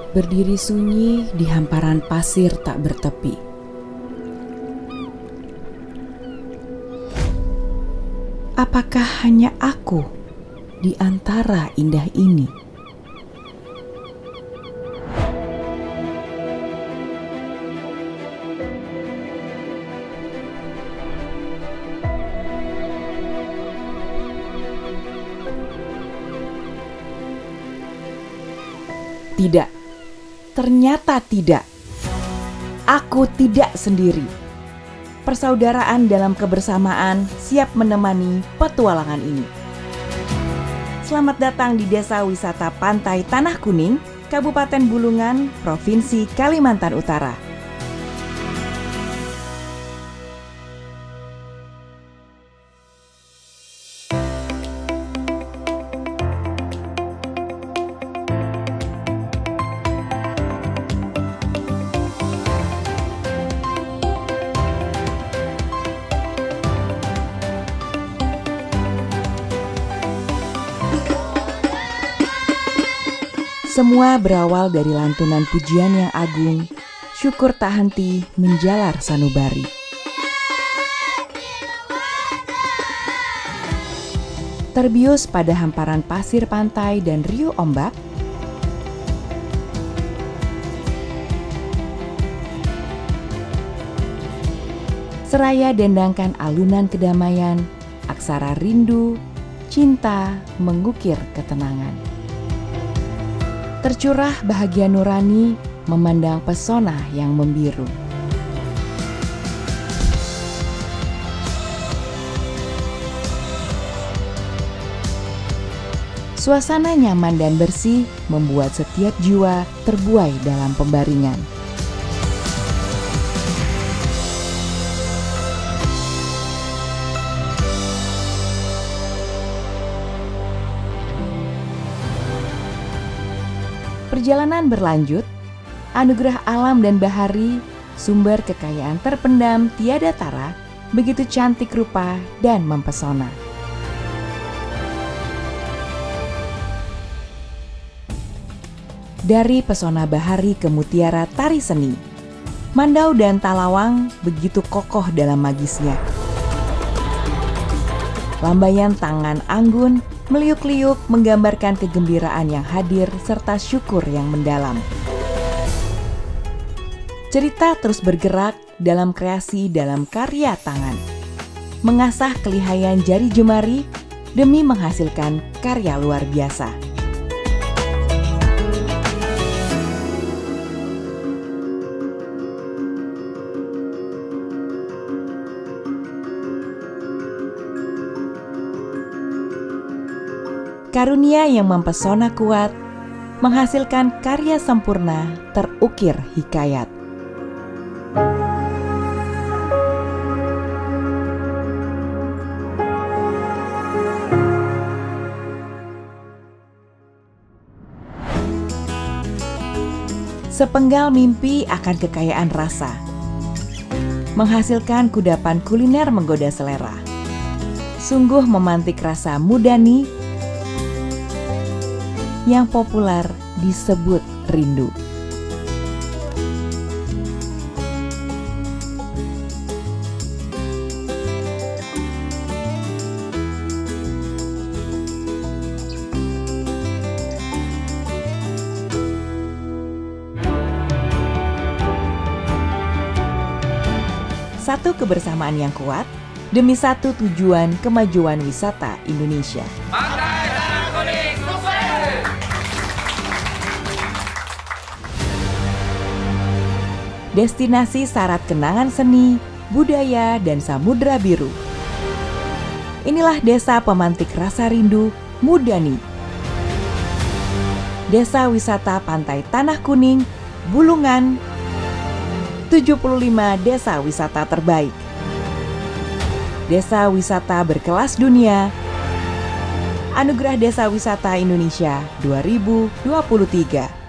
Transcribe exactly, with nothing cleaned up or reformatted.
berdiri sunyi di hamparan pasir tak bertepi. Apakah hanya aku di antara indah ini? Tidak, ternyata tidak. Aku tidak sendiri. Persaudaraan dalam kebersamaan siap menemani petualangan ini. Selamat datang di Desa Wisata Pantai Tanah Kuning, Kabupaten Bulungan, Provinsi Kalimantan Utara. Semua berawal dari lantunan pujian yang agung, syukur tak henti menjalar sanubari. Terbius pada hamparan pasir pantai dan riuh ombak, seraya dendangkan alunan kedamaian, aksara rindu, cinta mengukir ketenangan. Tercurah bahagia nurani memandang pesona yang membiru. Suasana nyaman dan bersih membuat setiap jiwa terbuai dalam pembaringan. Perjalanan berlanjut, anugerah alam dan bahari, sumber kekayaan terpendam tiada tara, begitu cantik rupa dan mempesona. Dari pesona bahari ke mutiara tari seni, Mandau dan Talawang begitu kokoh dalam magisnya. Lambaian tangan anggun meliuk-liuk menggambarkan kegembiraan yang hadir serta syukur yang mendalam. Cerita terus bergerak dalam kreasi dalam karya tangan, mengasah kelihayan jari jemari demi menghasilkan karya luar biasa. Karunia yang mempesona kuat, menghasilkan karya sempurna terukir hikayat. Sepenggal mimpi akan kekayaan rasa, menghasilkan kudapan kuliner menggoda selera. Sungguh memantik rasa mudani yang populer disebut rindu. Satu kebersamaan yang kuat demi satu tujuan kemajuan wisata Indonesia. Pantai Tanah Kuning, sukses! Destinasi syarat kenangan seni, budaya, dan samudra biru. Inilah desa pemantik rasa rindu, Mudani. Desa Wisata Pantai Tanah Kuning, Bulungan, tujuh puluh lima desa wisata terbaik. Desa wisata berkelas dunia, Anugerah Desa Wisata Indonesia dua ribu dua puluh tiga.